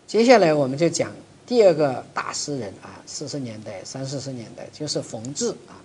接下来我们就讲第二个大诗人啊，40年代、30年代就是冯至啊。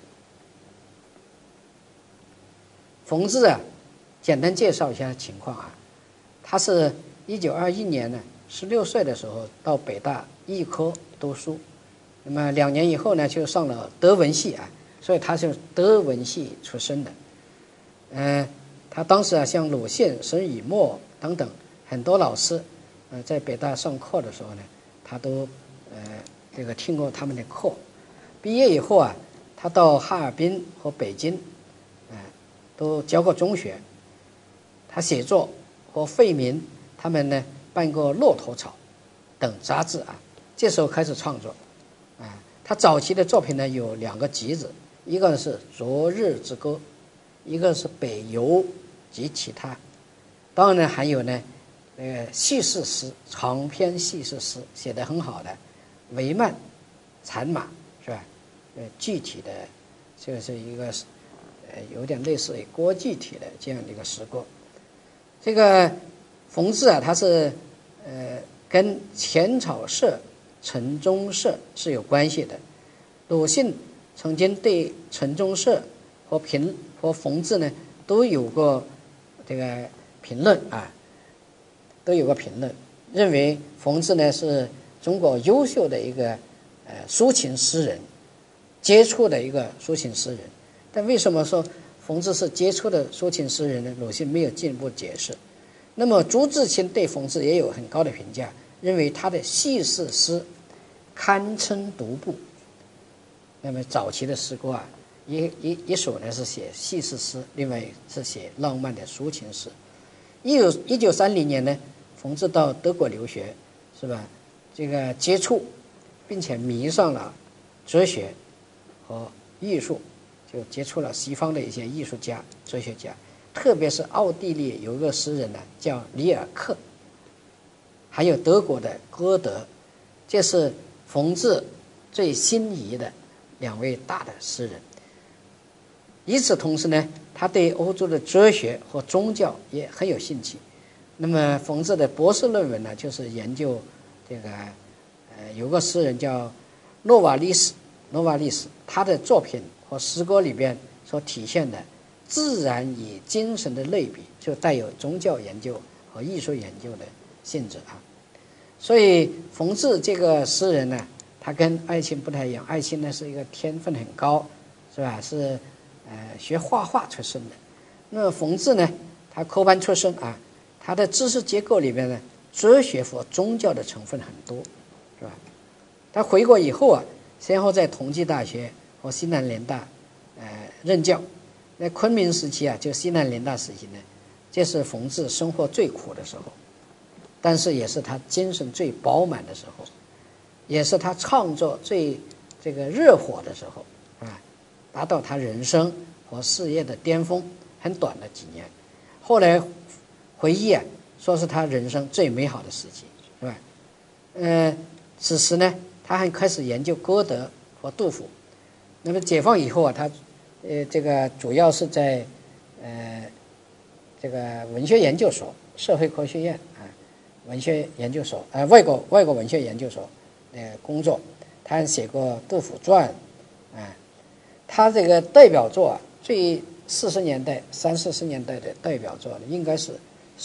冯至啊，简单介绍一下情况啊，他是1921年呢，16岁的时候到北大医科读书，那么2年以后呢，就上了德文系啊，所以他是德文系出身的。他当时啊，像鲁迅、沈以沫等等很多老师，在北大上课的时候呢，他都这个听过他们的课。毕业以后啊，他到哈尔滨和北京，都教过中学。他写作和费民他们呢办过《骆驼草》等杂志啊，这时候开始创作。他早期的作品呢有2个集子，一个是《昨日之歌》，一个是《北游》及其他。当然呢，还有呢，叙事诗，长篇叙事诗写得很好的《帷幔》《残马》是吧？具体的就是一个有点类似于郭具体的这样的一个诗歌。这个冯至啊，他是跟前草社、陈忠社是有关系的。鲁迅曾经对陈忠社和冯至呢都有过这个评论啊，都有过评论，认为冯至呢是中国优秀的一个抒情诗人，杰出的一个抒情诗人。但为什么说冯至是杰出的抒情诗人呢？鲁迅没有进一步解释。那么朱自清对冯至也有很高的评价，认为他的叙事诗堪称独步。那么早期的诗歌啊，一首呢是写叙事诗，另外是写浪漫的抒情诗。1930年呢，冯至到德国留学，是吧？这个接触并且迷上了哲学和艺术，就接触了西方的一些艺术家、哲学家，特别是奥地利有一个诗人呢叫里尔克，还有德国的歌德，这是冯至最心仪的2位大的诗人。与此同时呢，他对欧洲的哲学和宗教也很有兴趣。那么冯至的博士论文呢，就是研究这个有个诗人叫诺瓦利斯，他的作品和诗歌里边所体现的自然与精神的类比，就带有宗教研究和艺术研究的性质啊。所以冯至这个诗人呢，他跟艾青不太一样，艾青呢是一个天分很高，是吧？是学画画出身的。那冯至呢，他科班出身啊，他的知识结构里面呢，哲学和宗教的成分很多，是吧？他回国以后啊，先后在同济大学和西南联大任教。那昆明时期啊，就西南联大时期呢，这是冯至生活最苦的时候，但是也是他精神最饱满的时候，也是他创作最这个热火的时候啊，达到他人生和事业的巅峰。很短的几年，后来回忆啊，说是他人生最美好的时期，是吧？此时呢，他还开始研究歌德和杜甫。那么解放以后啊，他这个主要是在这个文学研究所、社会科学院啊、文学研究所外国文学研究所工作。他还写过《杜甫传》啊。他这个代表作啊，最40年代、30-40年代的代表作呢，应该是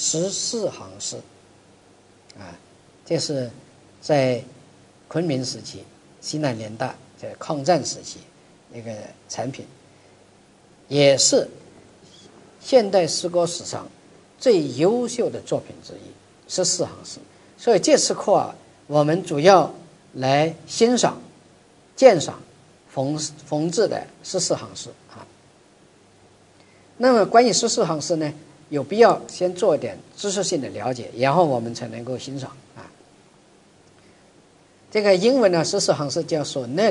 14行诗啊。这是在昆明时期、西南联大在抗战时期那个产品，也是现代诗歌史上最优秀的作品之一，14行诗。所以这次课啊，我们主要来欣赏、鉴赏冯至的14行诗啊。那么关于14行诗呢，有必要先做一点知识性的了解，然后我们才能够欣赏啊。这个英文呢，14行诗叫 sonnet。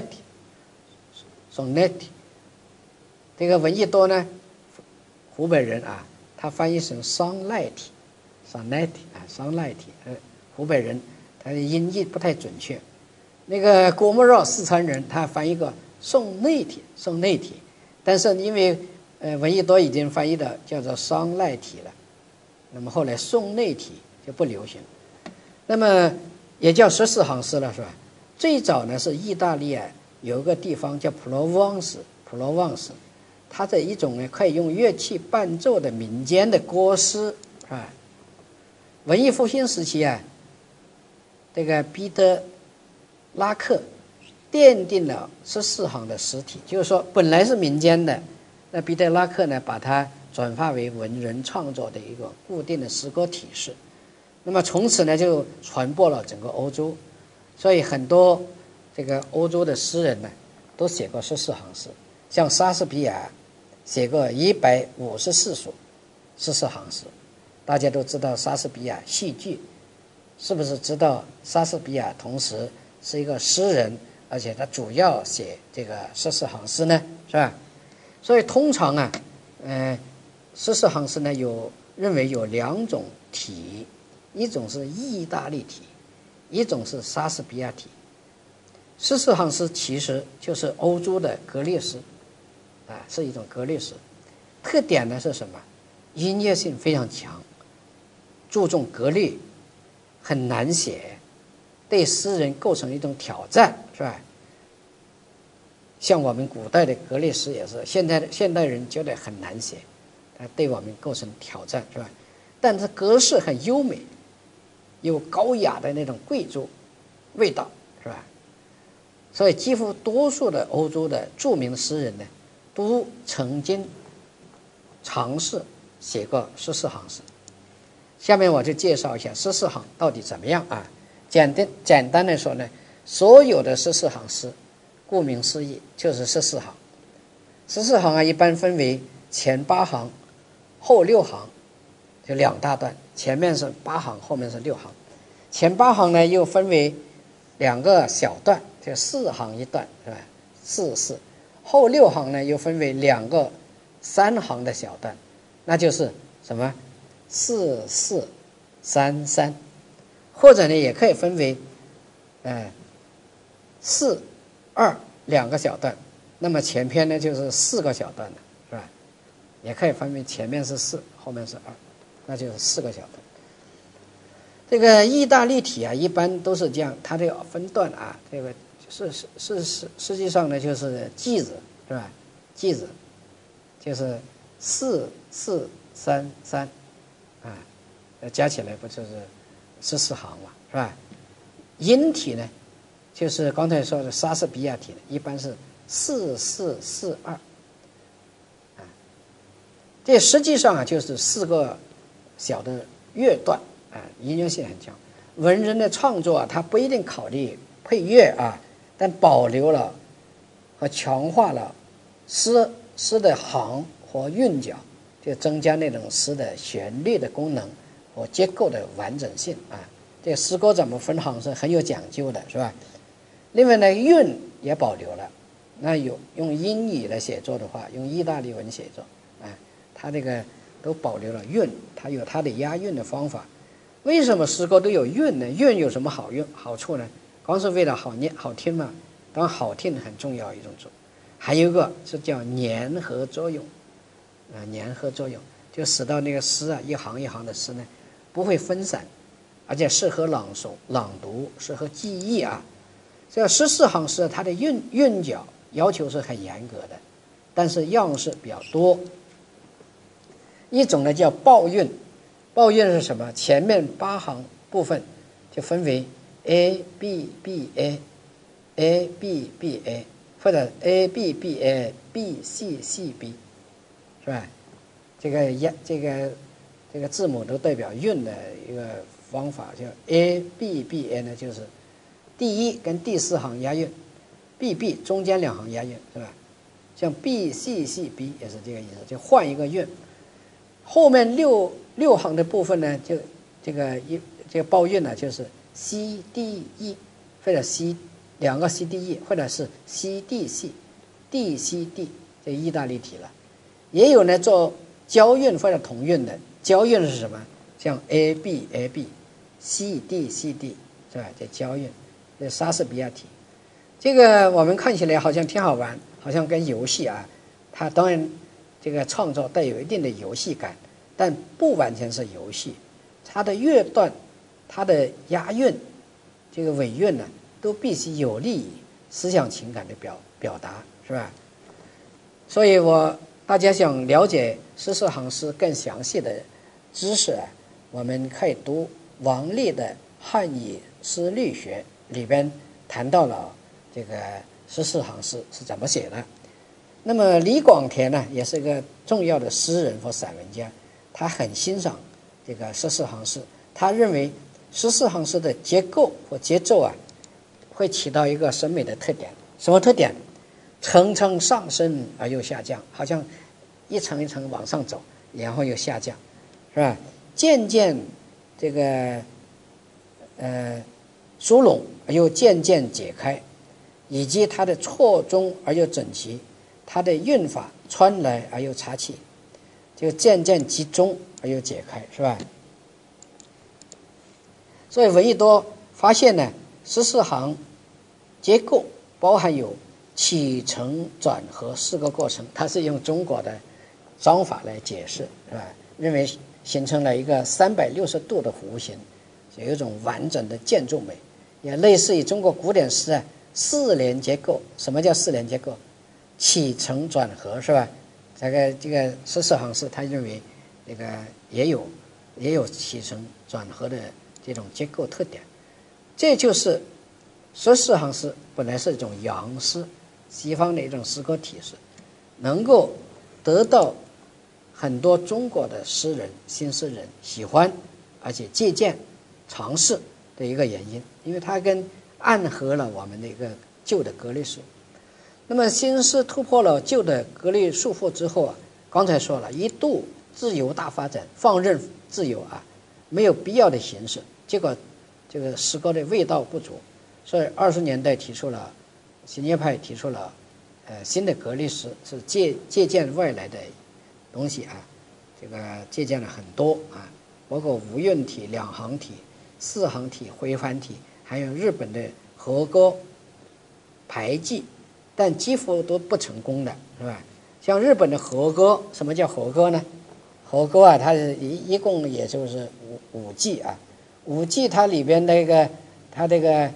这个闻一多呢，湖北人啊，他翻译成sonnet 湖北人他的音译不太准确。那个郭沫若四川人，他翻译过宋内体，但是因为闻一多已经翻译的叫做桑赖体了，那么后来宋内体就不流行。那么也叫14行诗了，是吧？最早呢是意大利有一个地方叫普罗旺斯，它的一种呢可以用乐器伴奏的民间的歌诗啊。文艺复兴时期这个彼得拉克奠定了14行的诗体，就是说本来是民间的，那彼得拉克呢把它转化为文人创作的一个固定的诗歌体式，那么从此呢就传播了整个欧洲，所以很多这个欧洲的诗人呢都写过14行诗，像莎士比亚写过154首14行诗。大家都知道莎士比亚戏剧，是不是知道莎士比亚同时是一个诗人，而且他主要写这个14行诗呢，是吧？所以通常14行诗呢认为有2种体，一种是意大利体，一种是莎士比亚体。14行诗其实就是欧洲的格律诗是一种格律诗。特点呢是什么？音乐性非常强，注重格律，很难写，对诗人构成一种挑战，是吧？像我们古代的格律诗也是，现代人觉得很难写，对我们构成挑战，是吧？但是格式很优美，有高雅的那种贵族味道，是吧？所以几乎多数的欧洲的著名诗人呢，都曾经尝试写过14行诗。下面我就介绍一下14行到底怎么样啊？简单的说呢，所有的14行诗，顾名思义就是14行。14行一般分为前8行、后6行，就2大段，前面是8行，后面是6行。前8行呢又分为2个小段，就4行1段，是吧？4。后6行呢又分为2个3行的小段，那就是什么4-4-3-3，或者呢也可以分为4-2两个小段，那么前篇呢就是4个小段的，是吧？也可以分为前面是4，后面是2，那就是4个小段。这个意大利体一般都是这样，它这个分段这个实际上呢就是记子，是吧？记子就是4-4-3-3加起来不就是14行嘛，是吧？音体呢就是刚才说的莎士比亚体呢，一般是4-4-4-2这实际上就是4个小的乐段音乐性很强。文人的创作他不一定考虑配乐但保留了和强化了诗的行和韵脚，就增加那种诗的旋律的功能和结构的完整性这个诗歌怎么分行是很有讲究的，是吧？另外呢，韵也保留了。那用英语来写作的话，用意大利文写作它这个都保留了韵，它有它的押韵的方法。为什么诗歌都有韵呢？韵有什么好处呢？光是为了好念好听嘛，当然好听很重要一种作，还有一个是叫粘合作用粘合作用就使到那个诗一行一行的诗呢不会分散，而且适合朗读，适合记忆这14行诗它的韵脚要求是很严格的，但是样式比较多。一种呢叫抱韵，抱韵是什么？前面8行部分就分为 A B B A B B A 或者 A B B A B C C B， 是吧？这个字母都代表韵的一个方法，叫 A B B A 呢，就是第1跟第4行押韵， B B 中间2行押韵，是吧？像 B C C B 也是这个意思，就换一个韵。后面六行的部分呢，就这个抱韵呢，就是 C D E 或者 2个 C D E 或者是 C D C D C D， 这意大利体了。也有呢做交韵或者同韵的，交韵是什么？像 A B A B C D C D， 是吧？这交韵，这莎士比亚体。这个我们看起来好像挺好玩，好像跟游戏它当然这个创造带有一定的游戏感，但不完全是游戏。它的乐段，它的押韵， 这个尾韵呢，都必须有利于思想情感的表达，是吧？所以大家想了解十四行诗更详细的知识啊，我们可以读王立的《汉语诗律学》里边谈到了这个十四行诗是怎么写的。那么李广田呢，也是一个重要的诗人和散文家，他很欣赏这个十四行诗，他认为十四行诗的结构和节奏啊，会起到一个审美的特点。什么特点？层层上升而又下降，好像一层一层往上走，然后又下降，是吧？渐渐这个疏拢而又渐渐解开，以及它的错综而又整齐，它的韵法穿来而又插气，就渐渐集中而又解开，是吧？所以闻一多发现呢，十四行结构包含有起承转合4个过程，它是用中国的章法来解释，是吧？认为形成了一个360度的弧形，有一种完整的建筑美，也类似于中国古典诗4联结构。什么叫4联结构？起承转合，是吧？这个十四行诗，他认为这个也有起承转合的这种结构特点。这就是十四行诗本来是一种洋诗，西方的一种诗歌体式，能够得到很多中国的诗人、新诗人喜欢，而且借鉴、尝试的一个原因，因为它暗合了我们的一个旧的格律书。那么新诗突破了旧的格律束缚之后啊，刚才说了，一度自由大发展，放任自由啊，没有必要的形式，结果这个诗歌的味道不足，所以20年代新约派提出了新的格律诗，是借鉴外来的东西啊，这个借鉴了很多啊，包括无韵体、2行体、4行体、回环体，还有日本的和歌、排记，但几乎都不成功的，是吧？像日本的和歌，什么叫和歌呢？和歌啊，它是一共也就是五句啊，5句它里边它这个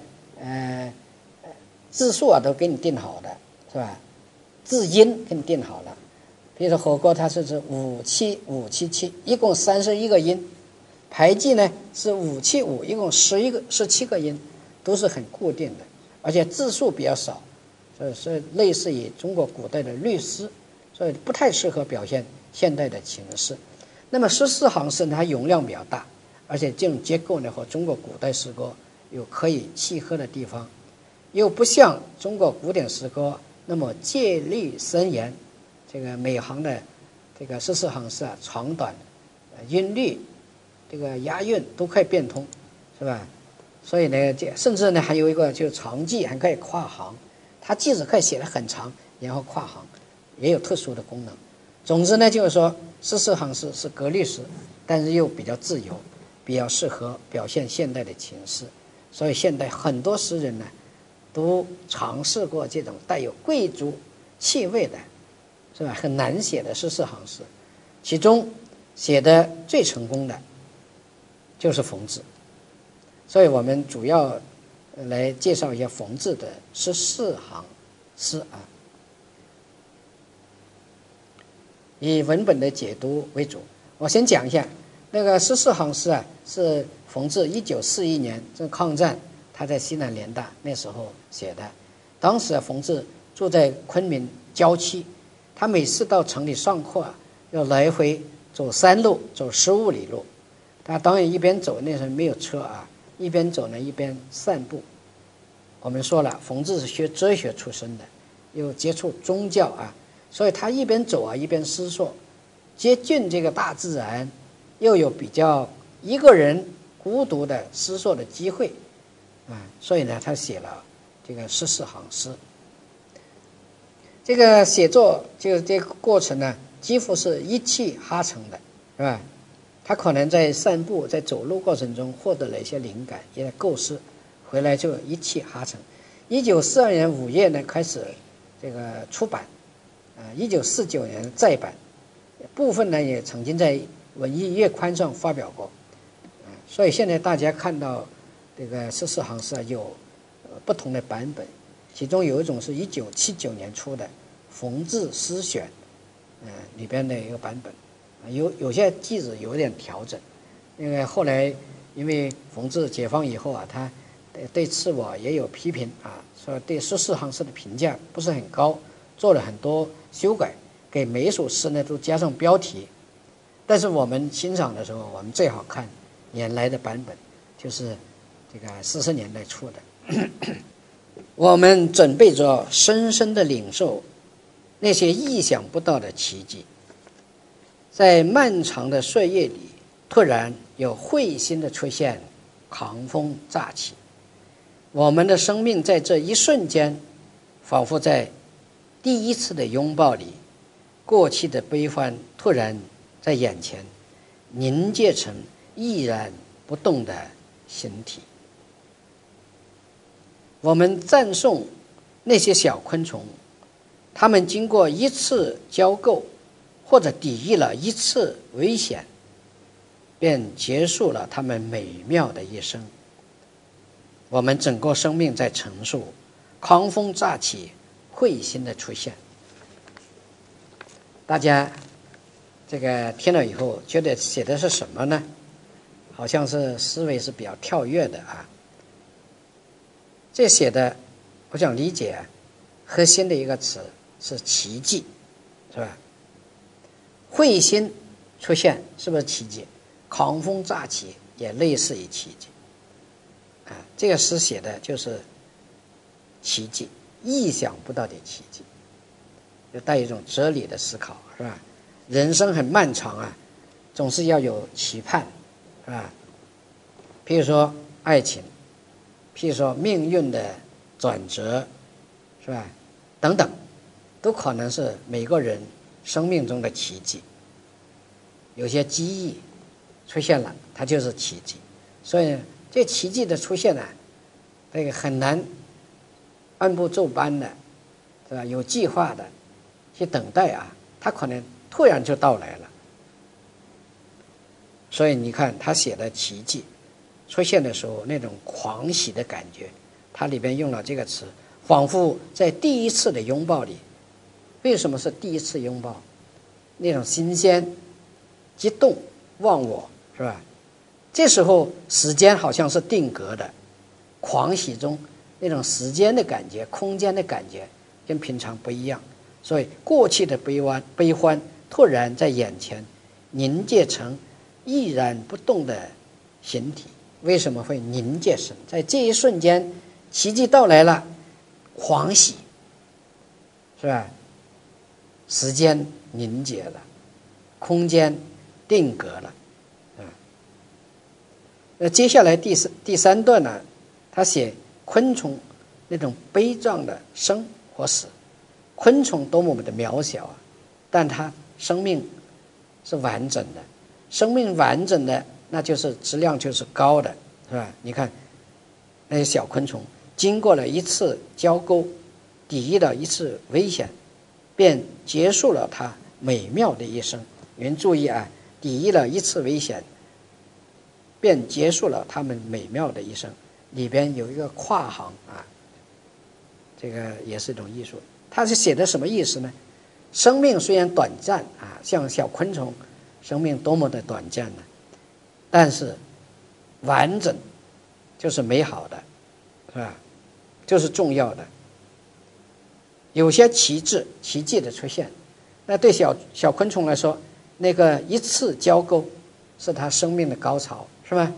字数啊都给你定好的，是吧？字音给你定好了。比如说和歌，它是指57577，一共31个音；排记呢是575，一共17个音，都是很固定的，而且字数比较少，所以类似于中国古代的律诗，所以不太适合表现现代的情诗。那么14行诗它容量比较大，而且这种结构呢和中国古代诗歌有可以契合的地方，又不像中国古典诗歌那么戒律森严，这个每行的这个14行诗啊，长短、音律、这个押韵都可以变通，是吧？所以呢，甚至呢还有一个就是长记还可以跨行，它即使可以写得很长，然后跨行，也有特殊的功能。总之呢，就是说14行诗是格律诗，但是又比较自由，比较适合表现现代的情诗。所以现代很多诗人呢，都尝试过这种带有贵族气味的，是吧？很难写的14行诗，其中写的最成功的就是冯至。所以我们主要来介绍一下冯至的14行诗啊，以文本的解读为主。我先讲一下那个14行诗啊，是冯至1941年这抗战，他在西南联大那时候写的。当时冯至住在昆明郊区，他每次到城里上课啊，要来回走山路，走15里路。他当然一边走，那时候没有车啊，一边走呢一边散步。我们说了，冯至是学哲学出身的，又接触宗教啊，所以他一边走啊一边思索，接近这个大自然，又有比较一个人孤独的思索的机会啊，所以呢他写了这个14行诗。这个写作就是这个过程呢，几乎是一气呵成的，是吧？他可能在散步、在走路过程中获得了一些灵感，一些构思，回来就一气呵成。1942年5月呢开始这个出版，1949年再版，部分呢也曾经在文艺月刊上发表过，所以现在大家看到这个14行诗有不同的版本，其中有一种是1979年出的《冯至诗选》，里边的一个版本，有些句子有点调整。因为后来因为冯至解放以后啊，他对自我也有批评啊，说对14行诗的评价不是很高，做了很多修改，给每一首诗呢都加上标题。但是我们欣赏的时候，我们最好看原来的版本，就是这个40年代出的。我们准备着深深的领受那些意想不到的奇迹，在漫长的岁月里，突然有彗星的出现，狂风乍起，我们的生命在这一瞬间，仿佛在第一次的拥抱里，过去的悲欢突然在眼前凝结成毅然不动的形体。我们赞颂那些小昆虫，它们经过一次交媾，或者抵御了一次危险，便结束了它们美妙的一生。我们整个生命在陈述狂风乍起，彗星的出现。大家这个听了以后觉得写的是什么呢？好像是思维是比较跳跃的啊。这写的我想理解核心的一个词是奇迹，是吧？彗星出现是不是奇迹？狂风乍起也类似于奇迹啊。这个诗写的就是奇迹，意想不到的奇迹，就带一种哲理的思考，是吧？人生很漫长啊，总是要有期盼，是吧？譬如说爱情，譬如说命运的转折，是吧？等等，都可能是每个人生命中的奇迹。有些机遇出现了，它就是奇迹。所以这奇迹的出现呢，这个很难按部就班的，是吧？有计划的去等待啊，它可能突然就到来了。所以你看他写的奇迹出现的时候，那种狂喜的感觉，它里边用了这个词，仿佛在第一次的拥抱里。为什么是第一次拥抱？那种新鲜、激动、忘我，是吧？这时候时间好像是定格的，狂喜中那种时间的感觉、空间的感觉跟平常不一样，所以过去的悲欢突然在眼前凝结成毅然不动的形体。为什么会凝结成？在这一瞬间，奇迹到来了，狂喜，是吧？时间凝结了，空间定格了，接下来第三段呢，他写昆虫那种悲壮的生和死。昆虫多么的渺小啊，但它生命是完整的，生命完整的，那就是质量就是高的，是吧？你看那些小昆虫经过了一次交媾，抵御了一次危险，便结束了它美妙的一生。您注意啊，抵御了一次危险，便结束了他们美妙的一生。里边有一个跨行啊，这个也是一种艺术。他是写的什么意思呢？生命虽然短暂啊，像小昆虫生命多么的短暂呢，但是完整就是美好的，是吧？就是重要的。有些奇迹的出现，那对小昆虫来说，那个一次交媾是它生命的高潮，是吧？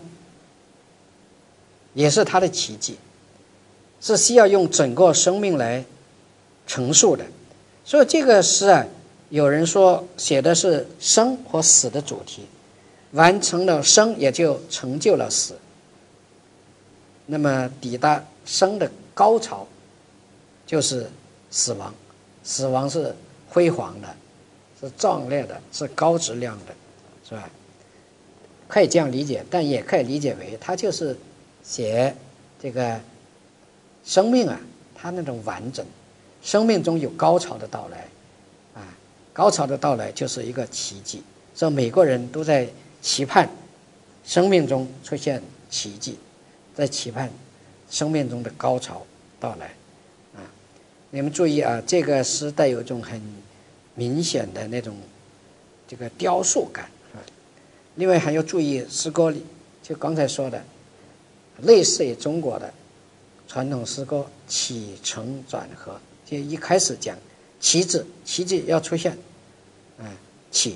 也是它的奇迹，是需要用整个生命来陈述的。所以这个诗啊，有人说写的是生和死的主题，完成了生也就成就了死，那么抵达生的高潮就是死亡。死亡是辉煌的，是壮烈的，是高质量的，是吧？可以这样理解，但也可以理解为它就是写这个生命啊，它那种完整，生命中有高潮的到来啊，高潮的到来就是一个奇迹。所以每个人都在期盼生命中出现奇迹， 在期盼生命中的高潮到来啊。你们注意啊，这个诗带有一种很明显的那种这个雕塑感啊。另外还要注意诗歌里，就刚才说的，类似于中国的传统诗歌起承转合，就一开始讲起字要出现，起，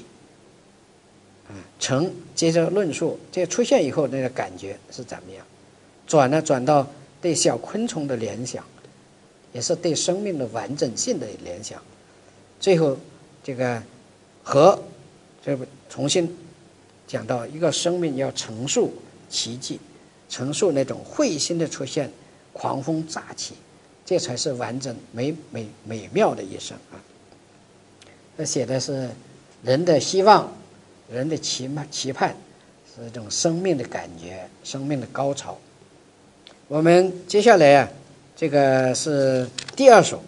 承接着论述，这出现以后那个感觉是怎么样？转到对小昆虫的联想，也是对生命的完整性的联想。最后这个和，这重新讲到一个生命要陈述奇迹，陈述那种彗星的出现，狂风乍起，这才是完整美妙的一生啊！这写的是人的希望，人的期盼，是一种生命的感觉，生命的高潮。我们接下来啊，这个是第二首，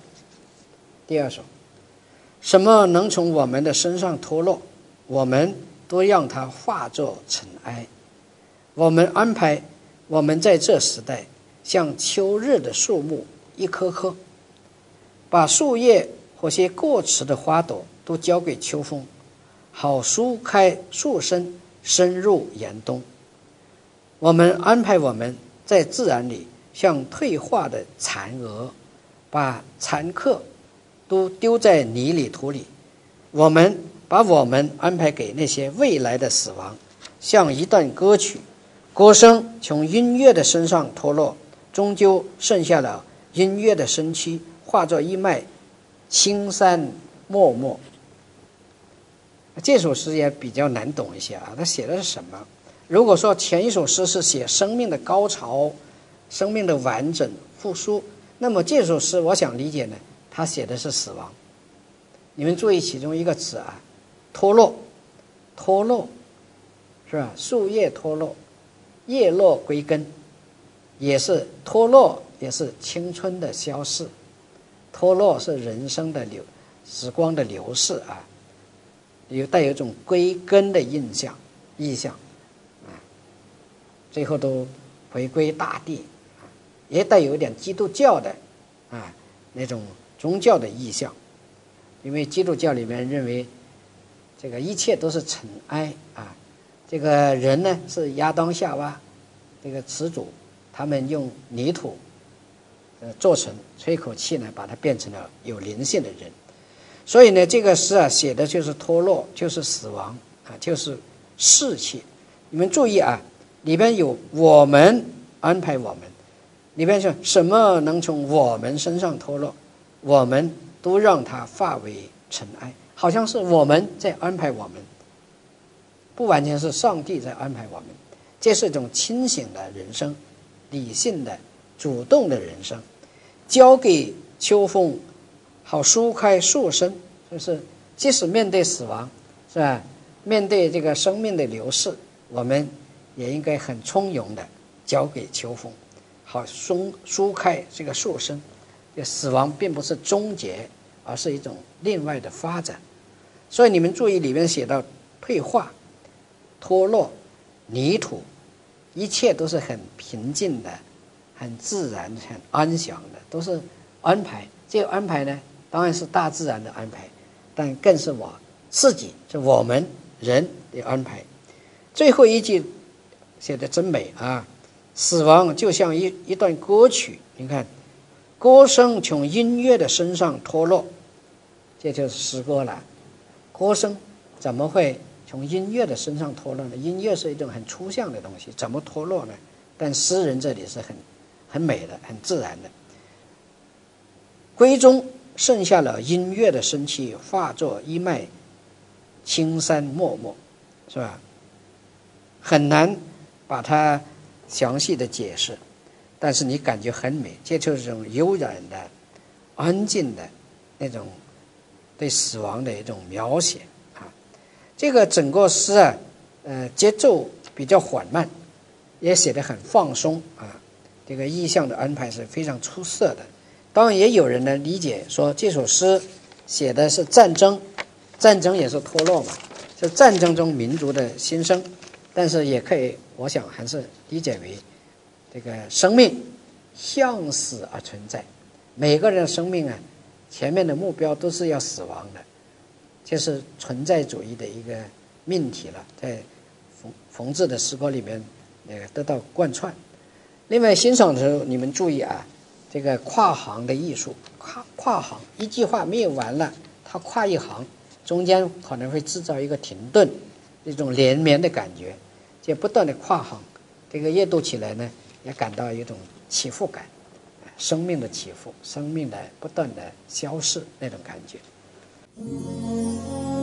什么能从我们的身上脱落，我们都让它化作尘埃。我们安排我们在这时代像秋日的树木一棵棵，把树叶或些过迟的花朵都交给秋风，好舒开树身，深入严冬。我们安排我们在自然里像退化的蚕蛾，把残客都丢在泥里土里。我们把我们安排给那些未来的死亡，像一段歌曲，歌声从音乐的身上脱落，终究剩下了音乐的身躯，化作一脉青山脉脉。这首诗也比较难懂一些啊，它写的是什么？如果说前一首诗是写生命的高潮，生命的完整复苏，那么这首诗我想理解呢，它写的是死亡。你们注意其中一个词啊，脱落是吧？树叶脱落，叶落归根，也是脱落，也是青春的消逝。脱落是人生的时光的流逝啊，带有一种归根的意象啊，最后都回归大地，也带有一点基督教的那种宗教的意象。因为基督教里面认为这个一切都是尘埃啊，这个人呢是亚当夏娃这个始祖，他们用泥土做成，吹口气呢把它变成了有灵性的人。所以呢这个诗啊写的就是脱落，就是死亡啊，就是逝去。你们注意啊，里边有我们安排我们，里边说什么能从我们身上脱落，我们都让它化为尘埃，好像是我们在安排我们，不完全是上帝在安排我们。这是一种清醒的人生，理性的主动的人生，交给秋风，好舒开树身。就是即使面对死亡，是吧？面对这个生命的流逝，我们也应该很从容的交给秋风，好舒开这个树身。这死亡并不是终结，而是一种另外的发展。所以你们注意里面写到退化、脱落、泥土，一切都是很平静的、很自然、很安详的，都是安排。这个安排呢，当然是大自然的安排，但更是我自己，是我们人的安排。最后一句写的真美啊！死亡就像一段歌曲，你看，歌声从音乐的身上脱落，这就是诗歌了。歌声怎么会从音乐的身上脱落呢？音乐是一种很抽象的东西，怎么脱落呢？但诗人这里是很美的，很自然的。闺中剩下了音乐的生气，化作一脉青山脉脉，是吧？很难把它详细的解释，但是你感觉很美，这就是这种悠然的、安静的那种对死亡的一种描写啊。这个整个诗啊，节奏比较缓慢，也写得很放松啊。这个意象的安排是非常出色的。当然也有人呢理解说这首诗写的是战争，战争也是脱落嘛，是战争中民族的心声。但是也可以，我想还是理解为这个生命向死而存在，每个人的生命啊，前面的目标都是要死亡的，这是存在主义的一个命题了，在冯至的诗歌里面得到贯穿。另外欣赏的时候，你们注意啊，这个跨行的艺术，跨行一句话没有完了，它跨一行，中间可能会制造一个停顿，一种连绵的感觉，就不断的跨行，这个阅读起来呢，也感到一种起伏感，生命的起伏，生命的不断的消逝那种感觉。